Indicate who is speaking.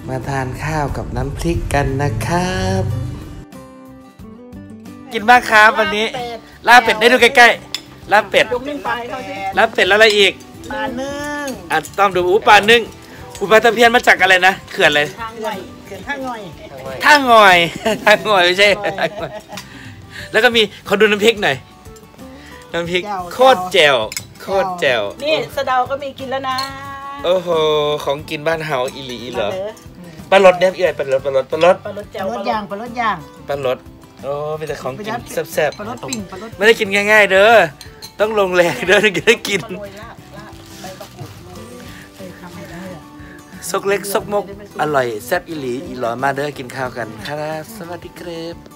Speaker 1: มาทานข้าวกับน้ำพริกกันนะครับกินบ้างครับวันนี้ลาบเป็ดได้ดูใกล้ๆลาบเป็ดลาบเป็ดแล้วอะไรอีก
Speaker 2: ปลานึ่ง
Speaker 1: ต้องดูปลานึ่งปลาตะเพียนมาจากอะไรนะเขื่อนอะไร
Speaker 2: ท่างอย
Speaker 1: ท่างอยไม่ใช่แล้วก็มีเขาดูน้ำพริกหน่อยน้ำพริกโคตรแจ่ว
Speaker 2: นี่สะเดาก็มีกินแล้วนะ
Speaker 1: โอ้โหของกินบ้านเฮาอีหลีเหรอปลาลดเนี่ยพี่ใหญ่ปลาลด
Speaker 2: แจ่วปลาลดย่างปลา
Speaker 1: ลดโอ้เป็นแต่ของกินแซ่บ
Speaker 2: ๆปลาลดปิ่ง
Speaker 1: ไม่ได้กินง่ายๆเด้อต้องลงแรงเด้อถึงจะกินซกเล็กซกมกอร่อยแซ่บอีหลีอีหลอมาเด้อกินข้าวกันครับสวัสดีครับ